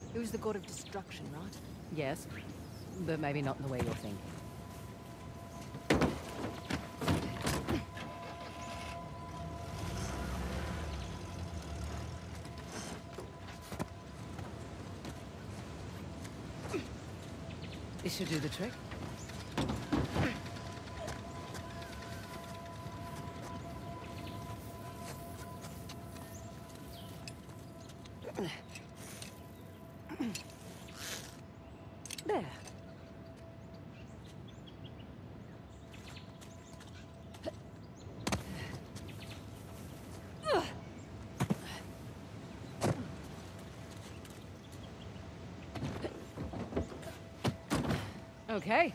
Who's the god of destruction, right? Yes, but maybe not in the way you're thinking. This should do the trick. There. Okay.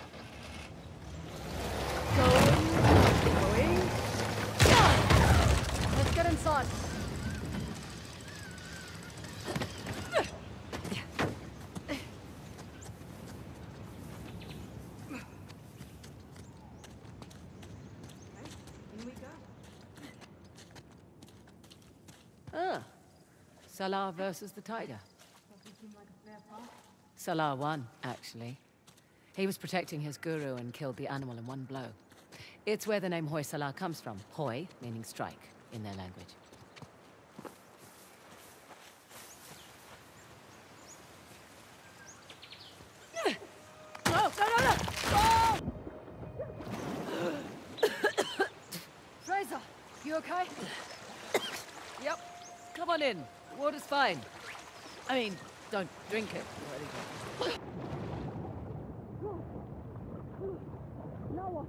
Going. Let's get inside. Ah, Salah versus the Tiger. Salah won, actually. He was protecting his guru and killed the animal in one blow. It's where the name Hoi Salah comes from. Hoi, meaning strike, in their language. No! Oh! Frazer, you okay? Yep. Come on in. Water's fine. I mean, don't drink it or anything. Now what?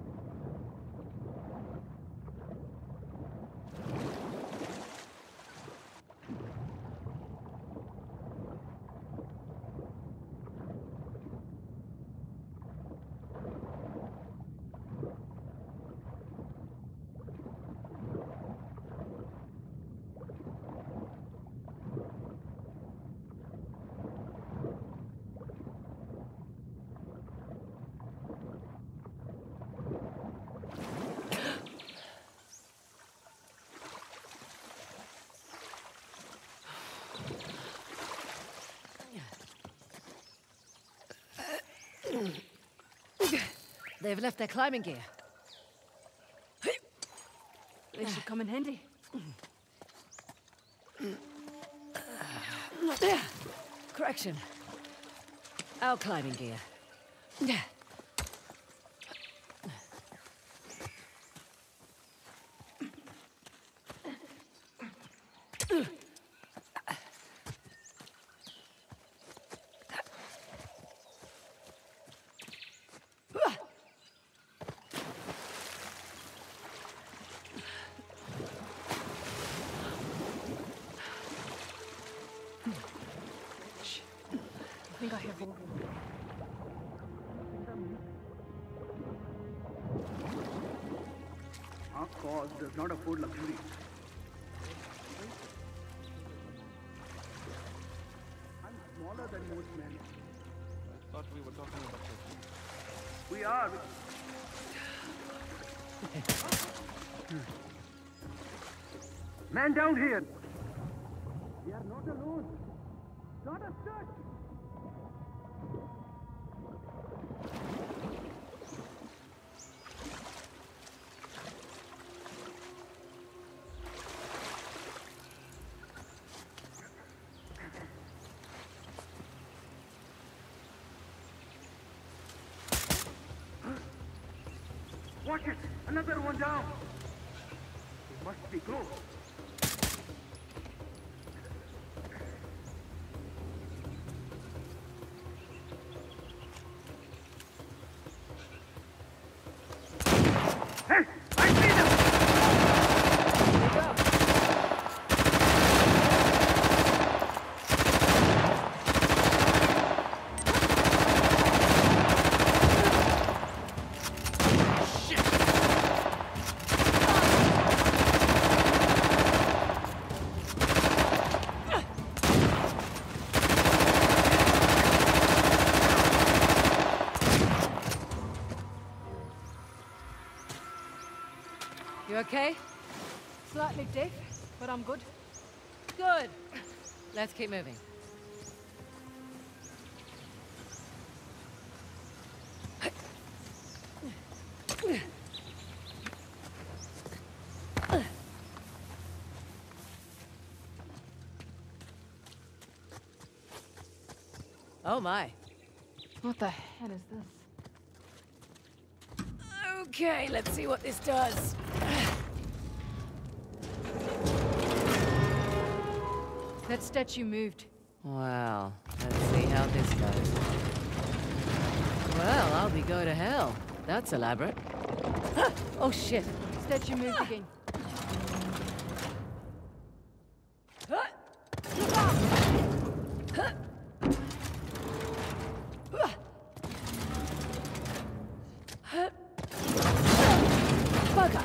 They've left their climbing gear. They should come in handy. Correction. Our climbing gear. I think I hear water. Our cause does not afford luxury. I'm smaller than most men. I thought we were talking about your We are. Man down here! We are not alone. Not a search! Watch it! Another one down! It must be close. Hey! I see them! You okay? Slightly deaf, but I'm good. Good. Let's keep moving. Oh my. What the hell is this? Okay, let's see what this does. That statue moved. Well, let's see how this goes. Well, I'll be going to hell. That's elaborate. Oh shit. Statue moved again. Bugger.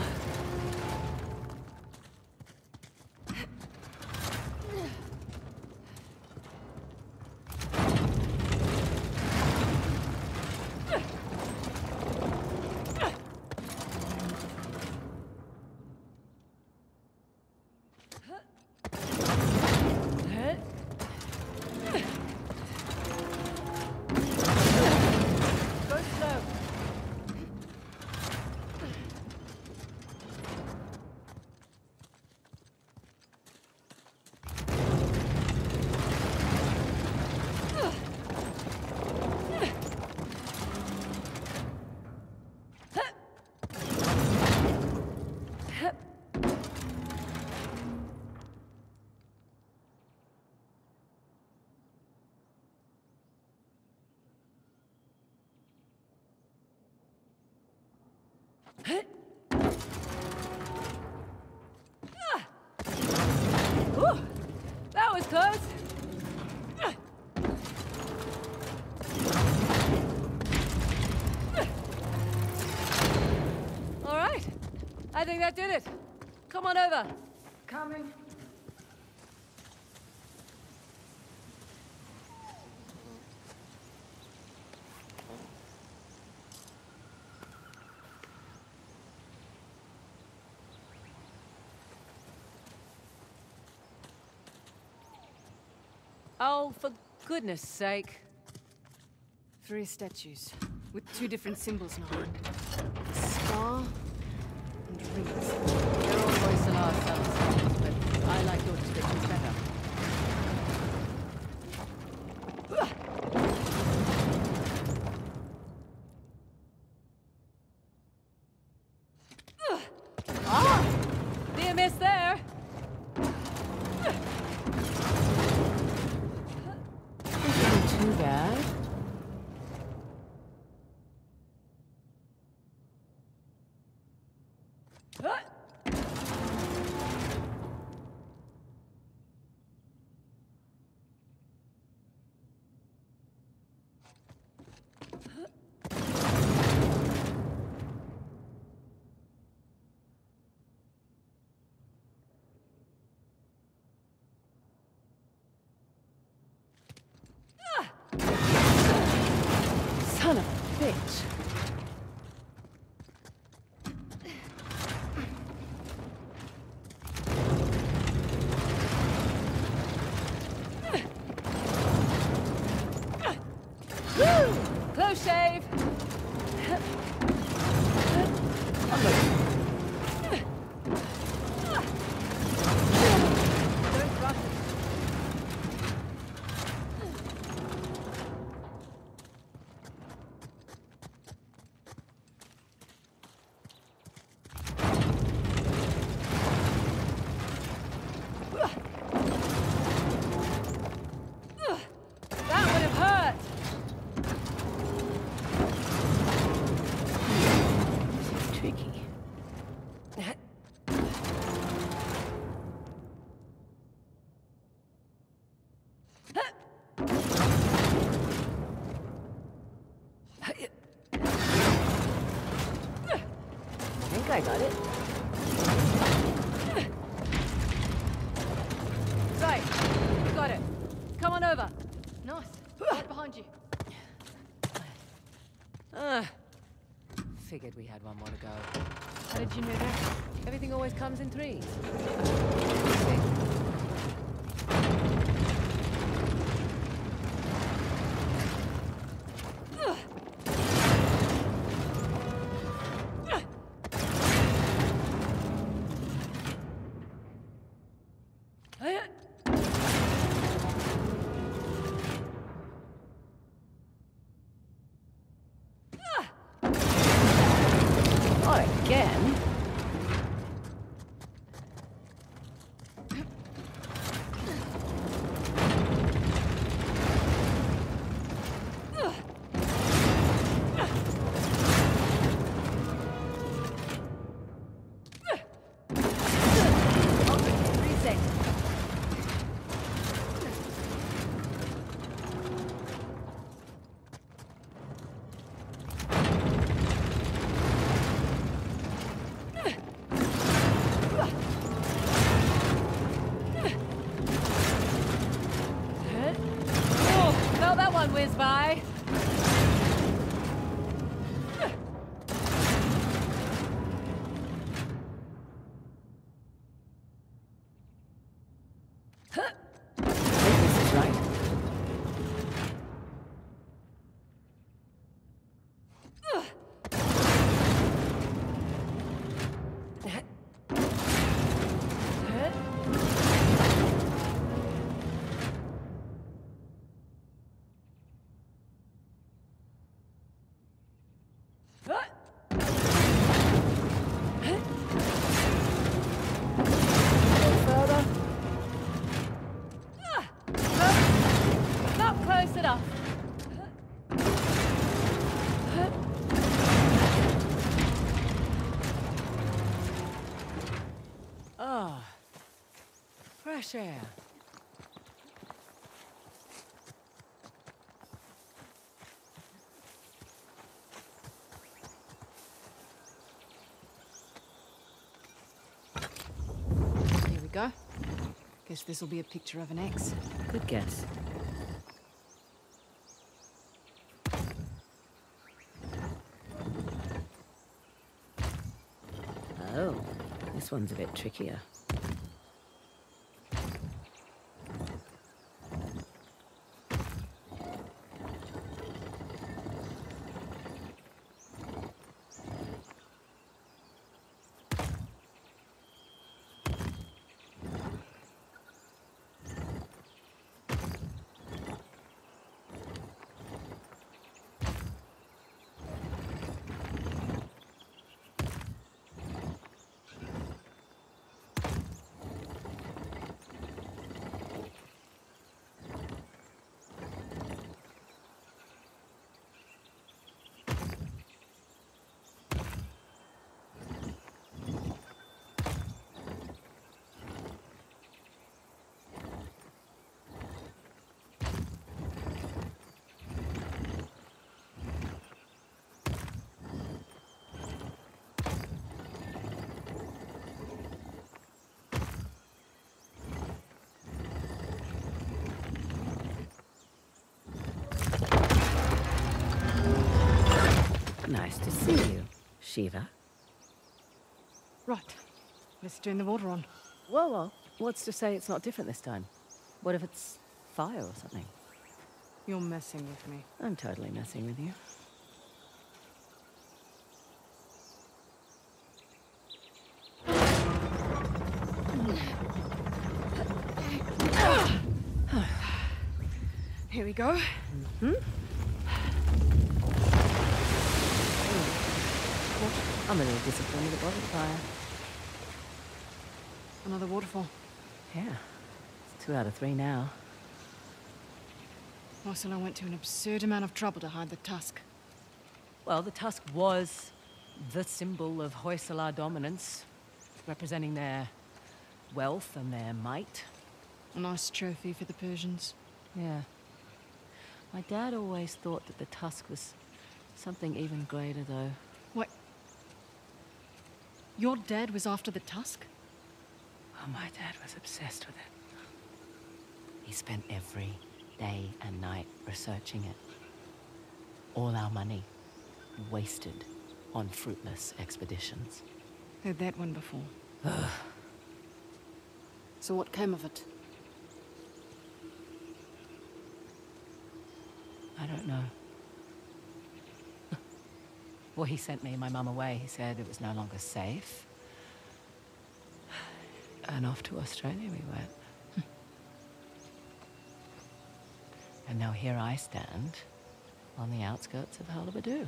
Go slow. Ooh, that was close. All right, I think that did it. Come on over. Coming. Oh, for goodness sake. 3 statues with 2 different symbols now. A star and rings. They're all voice the last symbols, but I like your descriptions better. Ah! Near miss there. Isn't too bad. Son of a bitch. Woo! Close shave. Don't rush it. That would have hurt. Tricky. I think I got it. Right, you got it. Come on over. Nice. Right behind you. Figured we had one more to go. How did you know that? Everything always comes in threes. whiz by. Fresh air. Here we go. Guess this'll be a picture of an X. Good guess. Oh, this one's a bit trickier. Nice to see you, Shiva. Right. Let's turn the water on. Whoa, whoa. What's to say it's not different this time? What if it's fire or something? You're messing with me. I'm totally messing with you. Here we go. I'm a little disappointed it wasn't fire. Another waterfall. Yeah. It's 2 out of 3 now. Ursula went to an absurd amount of trouble to hide the tusk. Well, the tusk was the symbol of Hoysala dominance, representing their wealth and their might. A nice trophy for the Persians. Yeah. My dad always thought that the tusk was something even greater, though. What? Your dad was after the tusk? Oh, my dad was obsessed with it. He spent every day and night researching it. All our money wasted on fruitless expeditions. Heard that one before. So what came of it? I don't know. Well, he sent me and my mum away. He said it was no longer safe. And off to Australia we went. And now here I stand on the outskirts of Hullabaloo.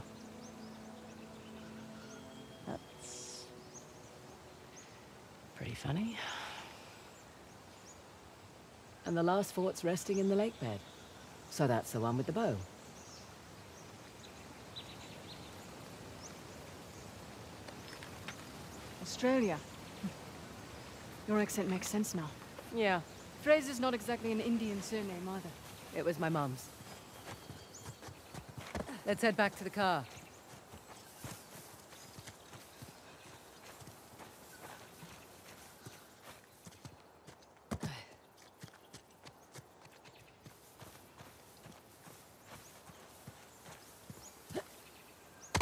That's pretty funny. And the last fort's resting in the lake bed. So that's the one with the bow. Australia. Your accent makes sense now. Yeah, Fraser's not exactly an Indian surname either. it was my mum's. Let's head back to the car.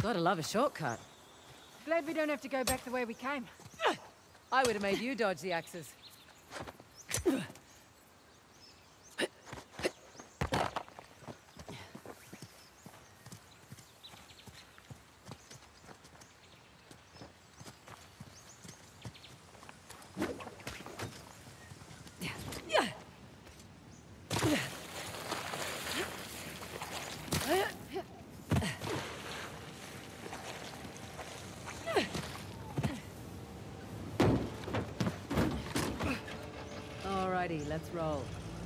Gotta love a shortcut. Glad we don't have to go back the way we came. I would have made you dodge the axes. Alrighty, let's roll.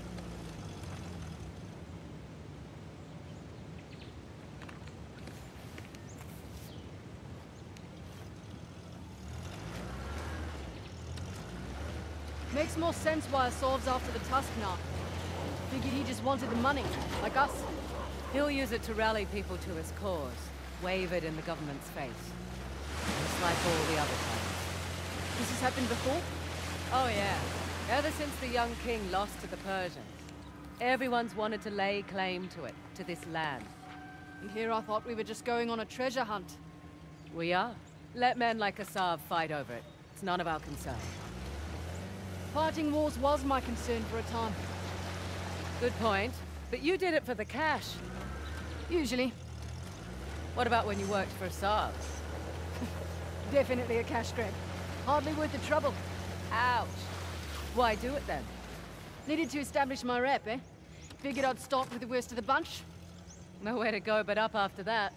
Makes more sense why Asav's after the Tusk now. Figured he just wanted the money, like us. He'll use it to rally people to his cause, wave it in the government's face. Just like all the other times. This has happened before? Oh yeah. Ever since the young king lost to the Persians, everyone's wanted to lay claim to it, to this land. And here I thought we were just going on a treasure hunt. We are. Let men like Asav fight over it. It's none of our concern. Fighting wars was my concern for a time. Good point. But you did it for the cash. Usually. What about when you worked for Asav? Definitely a cash grab. Hardly worth the trouble. Ouch. Why do it then? Needed to establish my rep, eh? Figured I'd start with the worst of the bunch. Nowhere to go but up after that.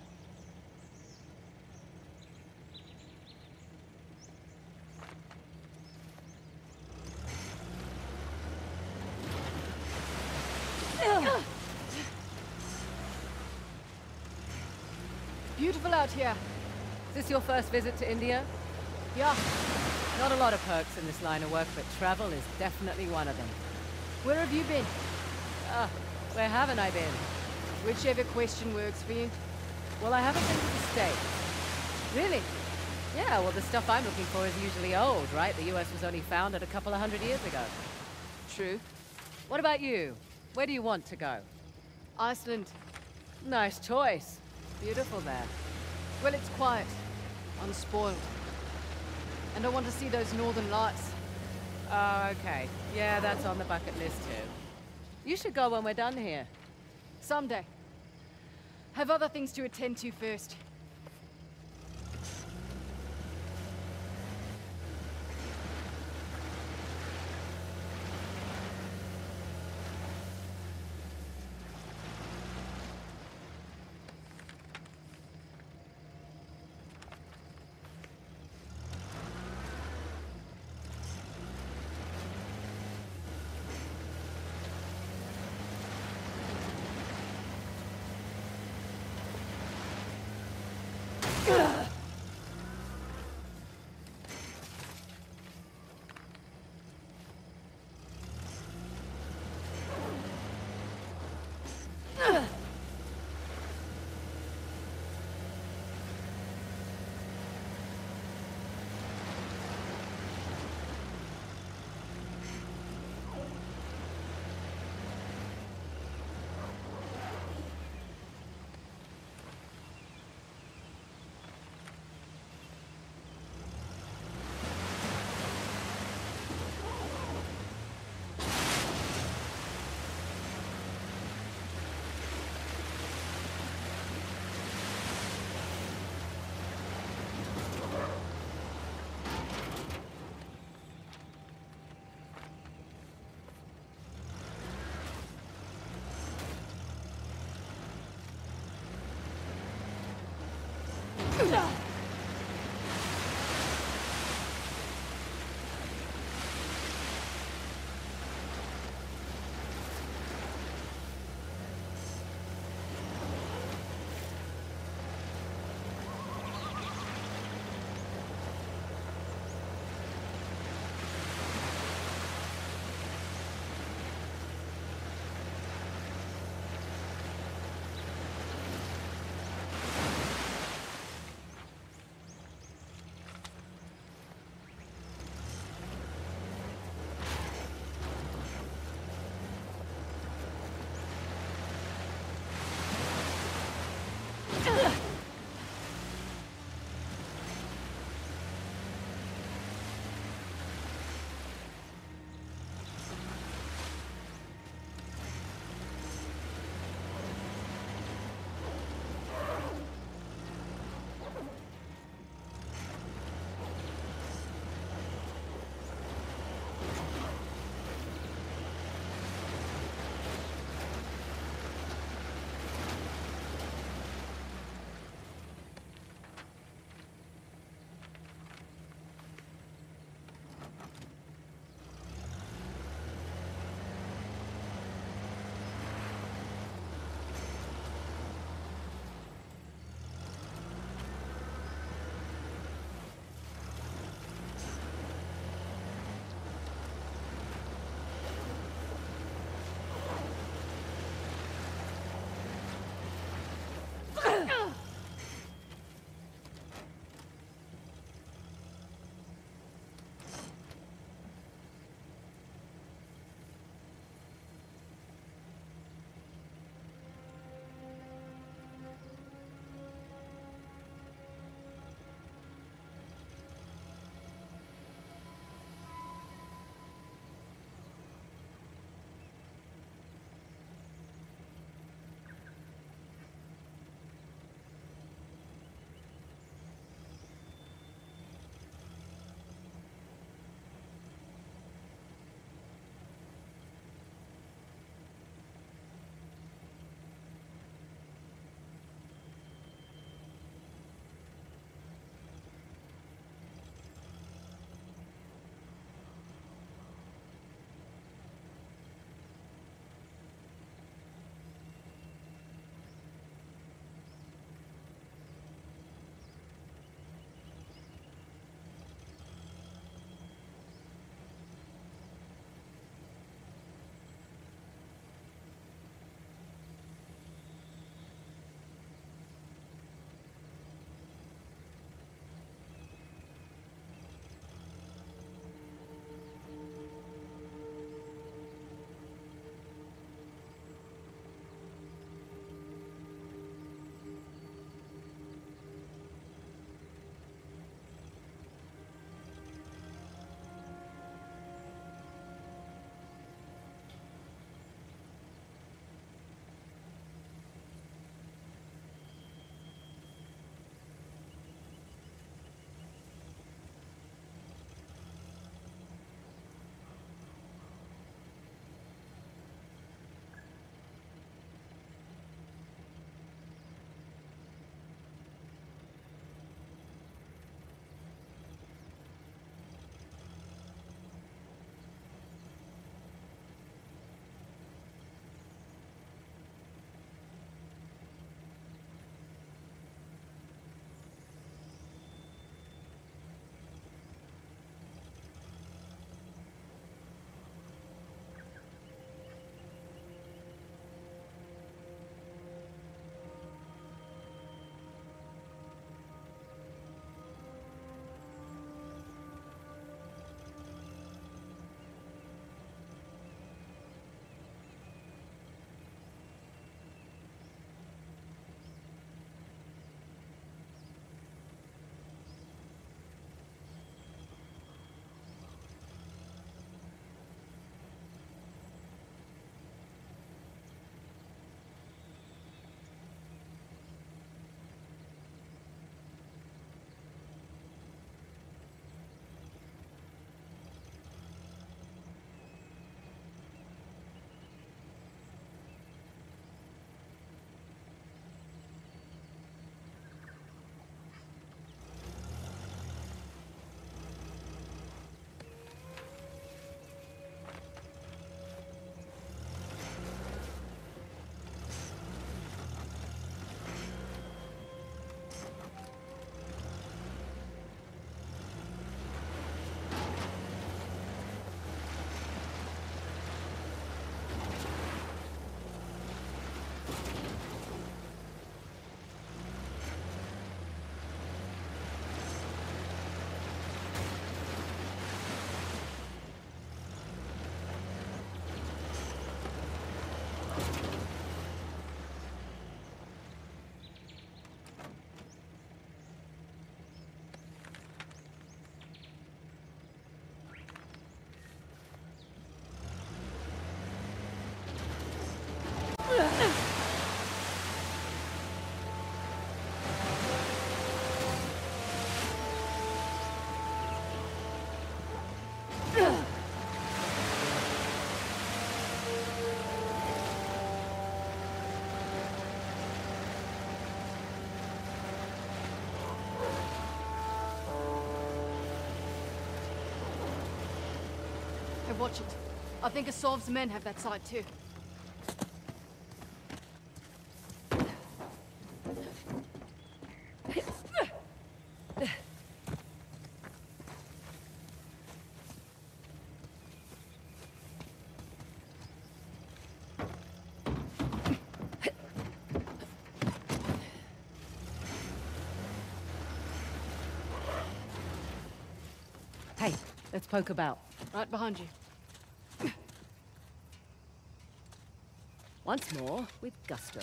Beautiful out here. Is this your first visit to India? Yeah. Not a lot of perks in this line of work, but travel is definitely one of them. Where have you been? Where haven't I been? Whichever question works for you. Well, I haven't been to the States. Really? Yeah, well, the stuff I'm looking for is usually old, right? The US was only founded a couple of 100 years ago. True. What about you? Where do you want to go? Iceland. Nice choice. Beautiful there. Well, it's quiet. Unspoiled. And I want to see those northern lights. Oh, okay. Yeah, that's on the bucket list too. You should go when we're done here. Someday. Have other things to attend to first. watch it. I think Asav's men have that side too. Hey, let's poke about. Right behind you. Once more, with gusto.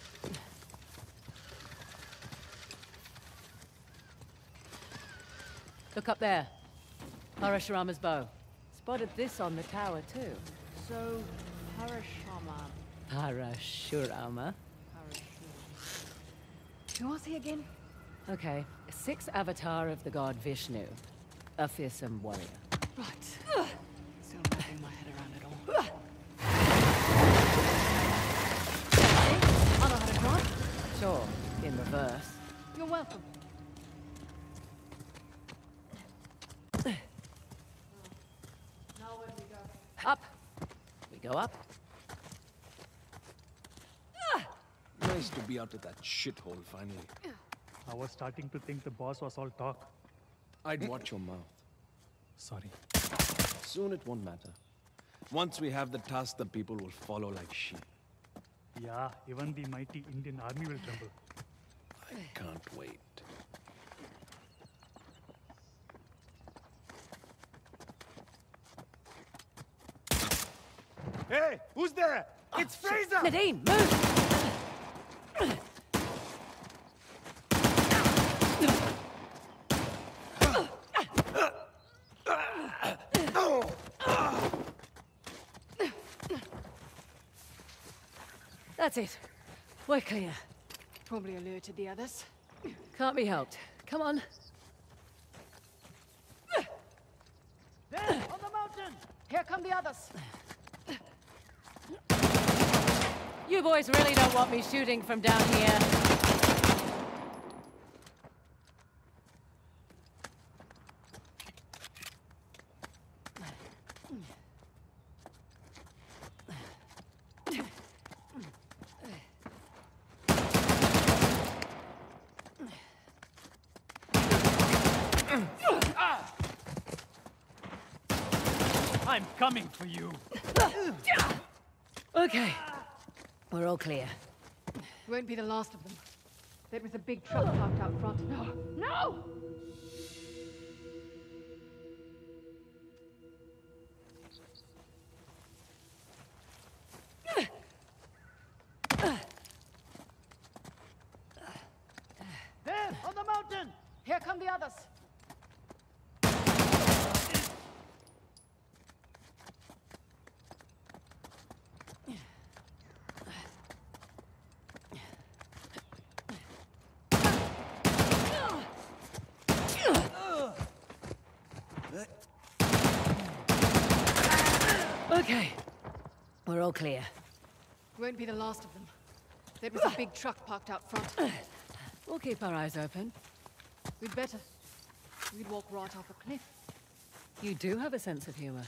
Look up there. Parashurama's bow. Spotted this on the tower, too. So, Parashama. Parashurama. Who was he again? Okay, a sixth avatar of the god Vishnu. A fearsome warrior. Right. Still wrapping my head around it all. I know how to drive. Sure, in reverse. You're welcome. Now where do we go? Up. We go up. Nice to be out of that shithole finally. I was starting to think the boss was all talk. I'd watch your mouth. Sorry. Soon it won't matter. Once we have the task, the people will follow like sheep. Yeah, even the mighty Indian army will tremble. I can't wait. Hey, who's there? It's Frazer! Nadine, move! That's it. We're clear. Probably alerted the others. Can't be helped. Come on. There, on the mountain! Here come the others. You boys really don't want me shooting from down here. I'm coming for you. Okay. We're all clear. Won't be the last of them. There was a big truck parked out front. No! No! There, on the mountain! Here come the others. Okay. We're all clear. Won't be the last of them. There was a big truck parked out front. We'll keep our eyes open. We'd better. We'd walk right off a cliff. You do have a sense of humor.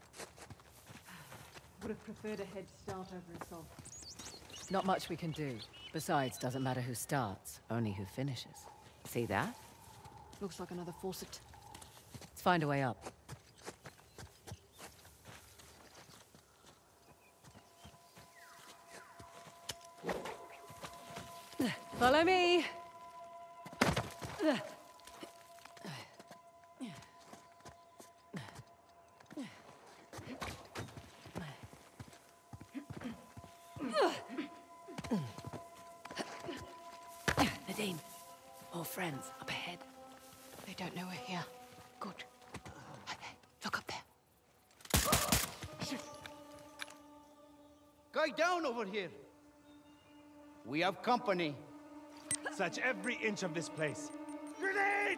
Would have preferred a head start over Assault. Not much we can do. Besides, doesn't matter who starts, only who finishes. See that? Looks like another faucet. Let's find a way up. Follow me! Nadine, more friends up ahead. They don't know we're here. Good. Hey, hey, look up there. Guy down over here. We have company. Search every inch of this place. Grenade!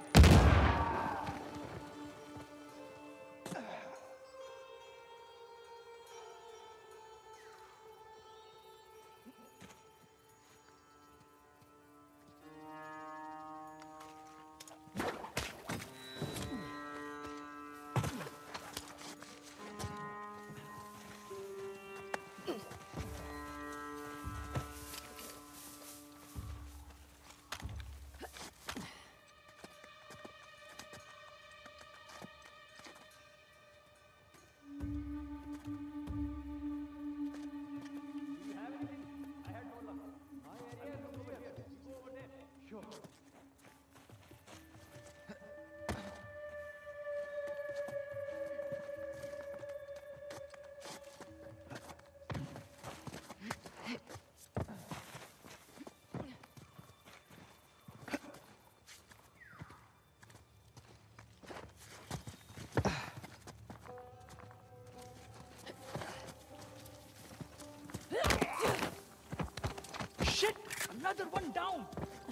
Shit! Another one down!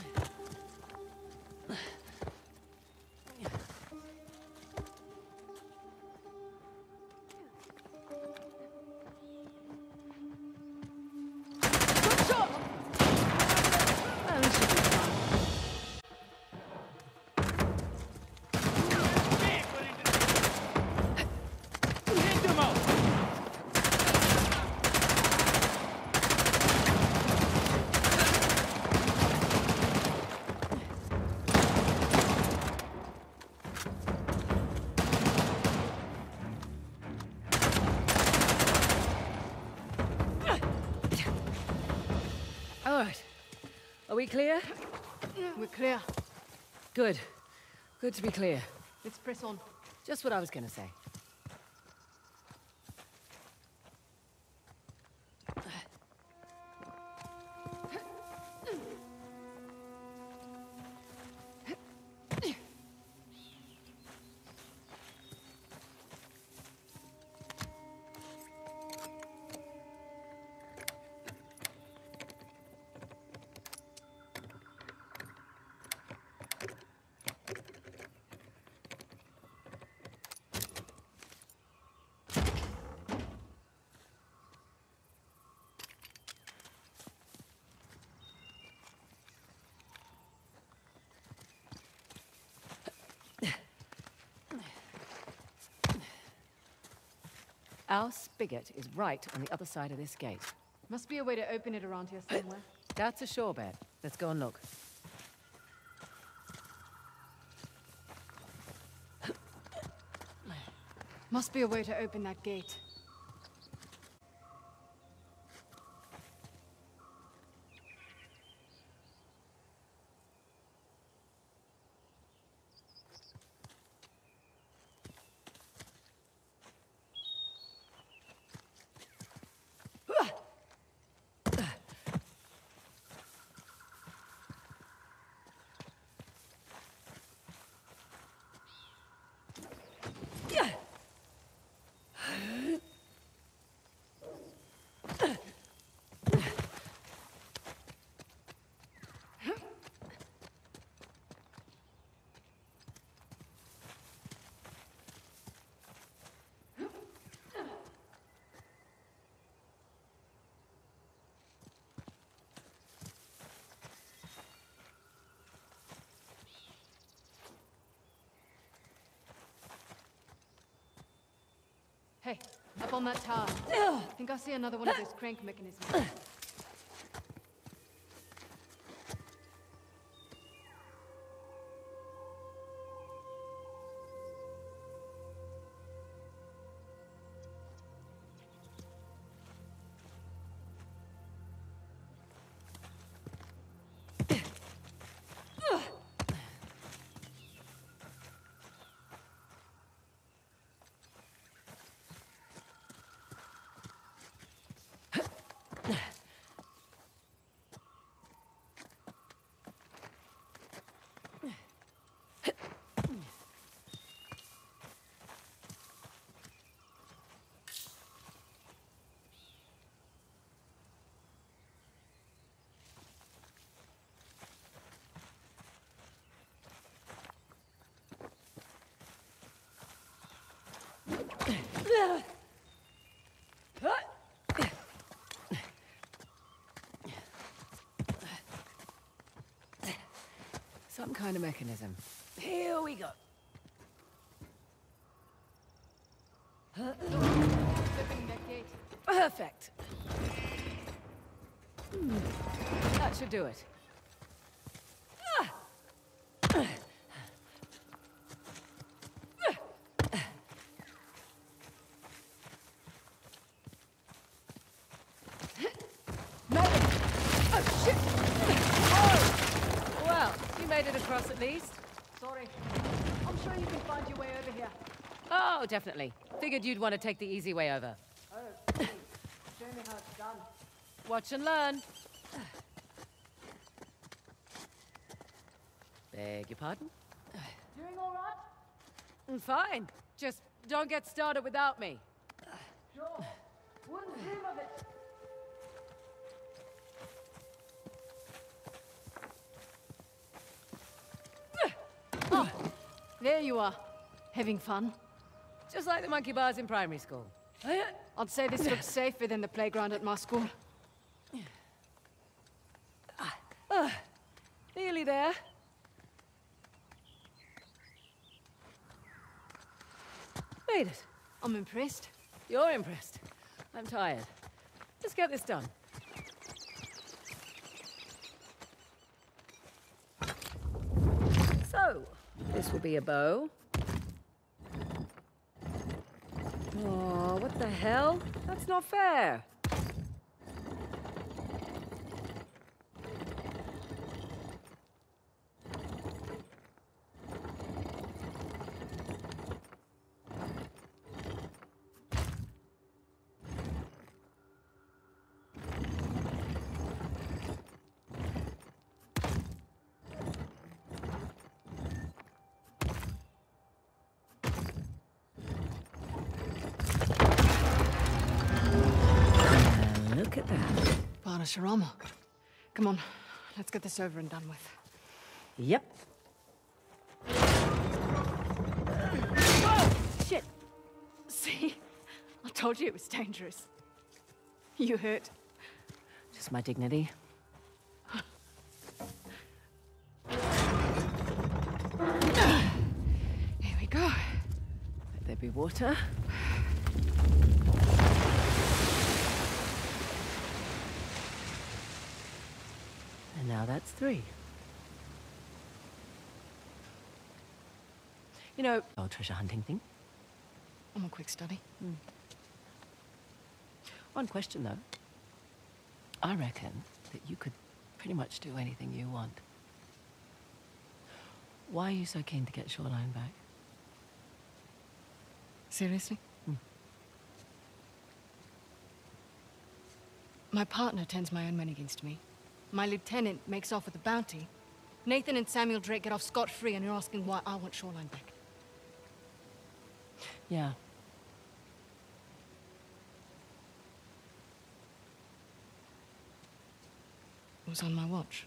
Good shot! Oh, this should be fun. Take them out! All right. Are we clear? We're clear. Good. Good to be clear. Let's press on. Just what I was gonna say. Our spigot is right on the other side of this gate. Must be a way to open it around here somewhere. That's a sure bet. Let's go and look. Must be a way to open that gate. Hey, up on that tower. I think I see another one of those crank mechanisms. Some kind of mechanism. Here we go. Opening that gate. Perfect. That should do it. Made it across at least. Sorry. I'm sure you can find your way over here. Oh, definitely. Figured you'd want to take the easy way over. Oh, please. Show me how it's done. Watch and learn. Beg your pardon? Doing all right? Fine. Just don't get started without me. Sure. Wouldn't dream of it. There you are. Having fun? Just like the monkey bars in primary school. I'd say this looks safer than the playground at my school. Nearly there. Made it. I'm impressed. You're impressed. I'm tired. Let's get this done. So, this will be a bow. Oh, what the hell? That's not fair. Look at that. Sharama. Come on, let's get this over and done with. Yep. Shit! See? I told you it was dangerous. You hurt. Just my dignity. Here we go. Let there be water. And now that's 3. You know, old treasure hunting thing. I'm a quick study. One question, though. I reckon that you could pretty much do anything you want. Why are you so keen to get Shoreline back? Seriously? My partner turns my own men against me. My lieutenant makes off with a bounty. Nathan and Samuel Drake get off scot-free, and you're asking why I want Shoreline back. Yeah. It was on my watch.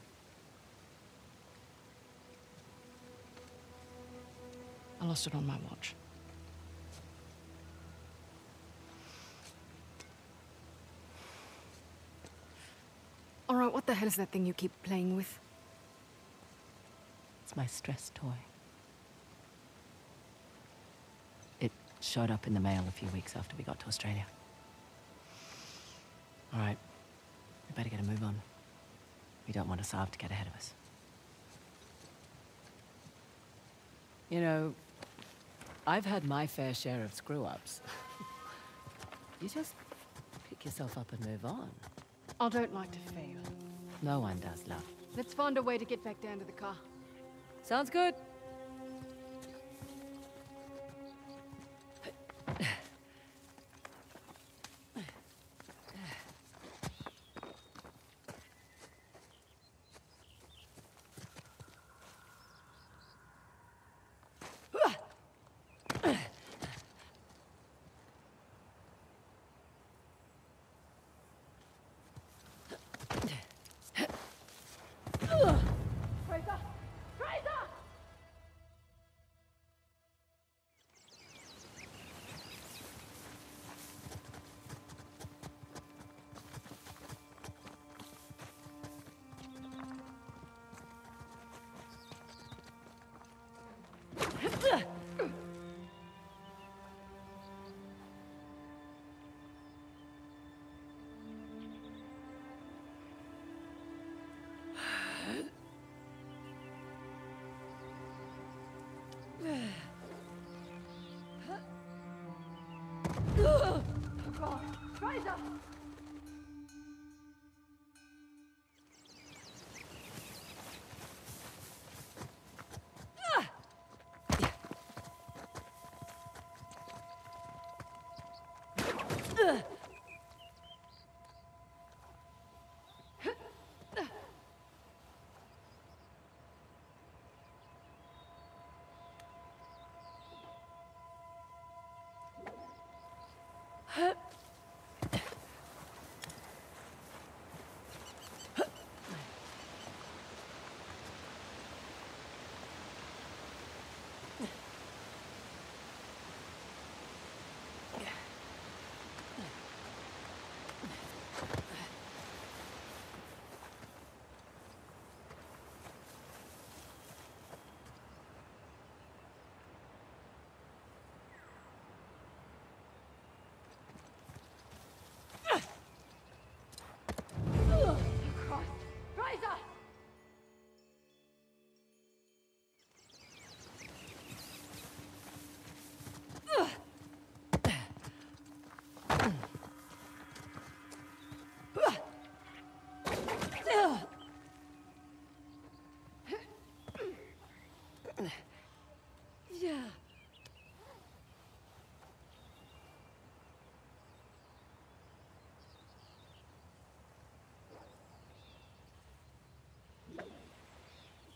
I lost it on my watch. All right, what the hell is that thing you keep playing with? It's my stress toy. It showed up in the mail a few weeks after we got to Australia. All right, we better get a move on. We don't want Asav to get ahead of us. You know, I've had my fair share of screw-ups. You just pick yourself up and move on. I don't like to fail. No one does, love. Let's find a way to get back down to the car. Sounds good.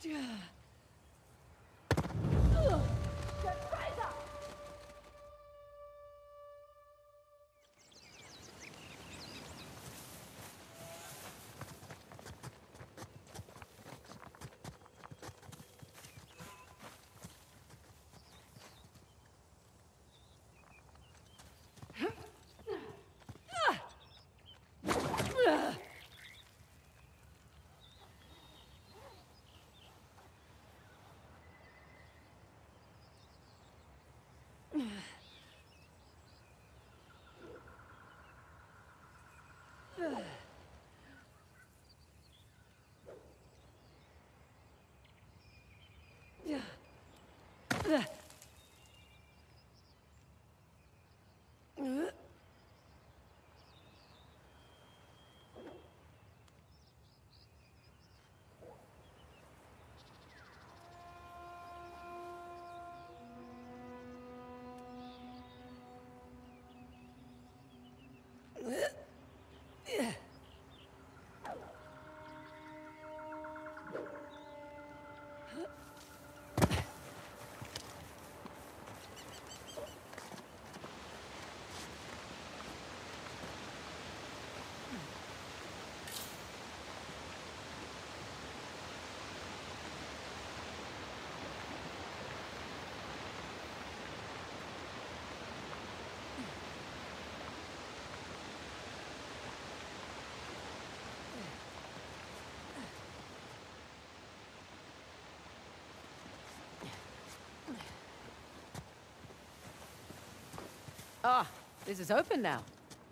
Ah, this is open now.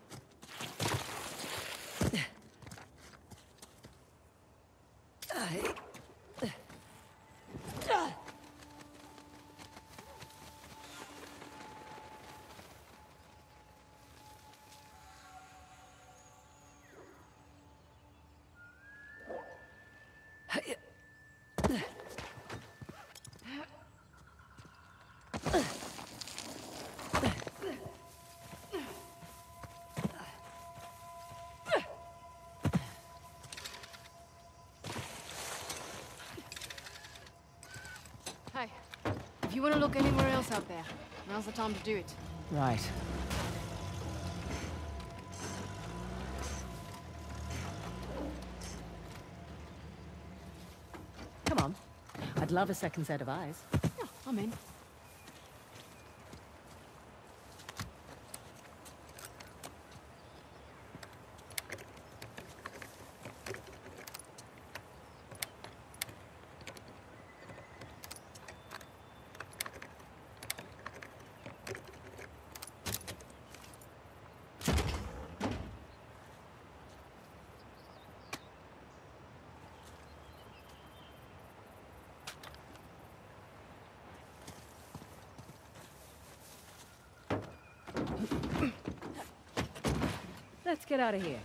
Hey, if you want to look anywhere else out there, now's the time to do it. Right. Come on. I'd love a second set of eyes. Yeah, I'm in. Let's get out of here.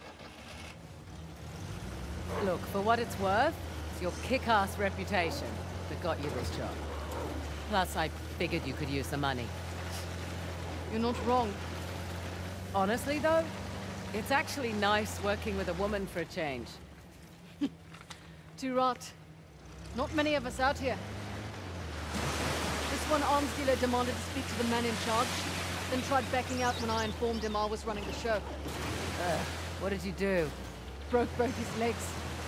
Look, for what it's worth, it's your kick-ass reputation that got you this job. Plus, I figured you could use the money. You're not wrong. Honestly, though, it's actually nice working with a woman for a change. Too right. Not many of us out here. This one arms dealer demanded to speak to the man in charge, then tried backing out when I informed him I was running the show. What did you do? Broke both his legs.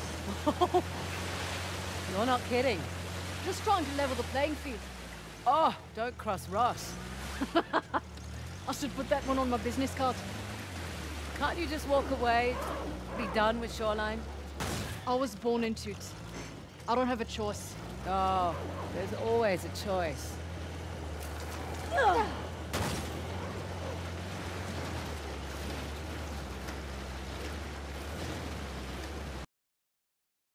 You're not kidding. Just trying to level the playing field. Oh, don't cross Ross. I should put that one on my business card. Can't you just walk away? Be done with Shoreline? I was born into it. I don't have a choice. Oh, there's always a choice.